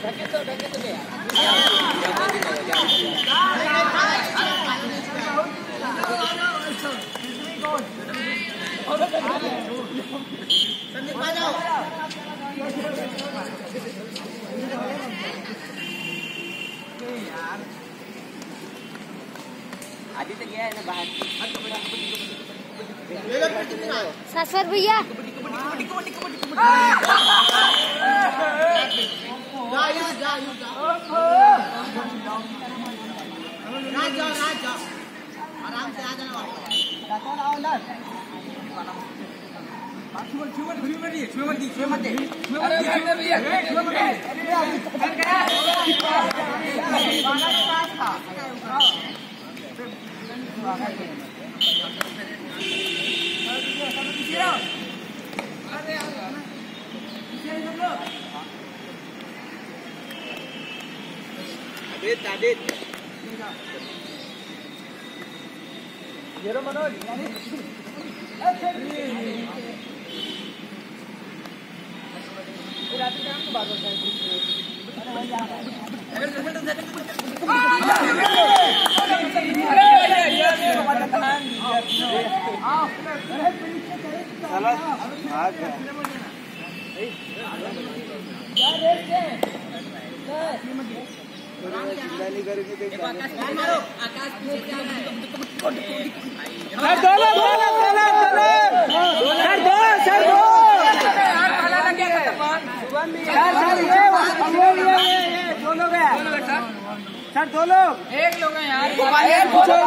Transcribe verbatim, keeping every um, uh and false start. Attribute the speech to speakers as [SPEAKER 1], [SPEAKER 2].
[SPEAKER 1] आधी तो गया है ना बाहर।
[SPEAKER 2] शाश्वत भैया
[SPEAKER 1] आराम से आ जाना। Adit, Adit. Jero Manoj. रात में हमको बात होता है। सर दो लोग एक लोग हैं यार।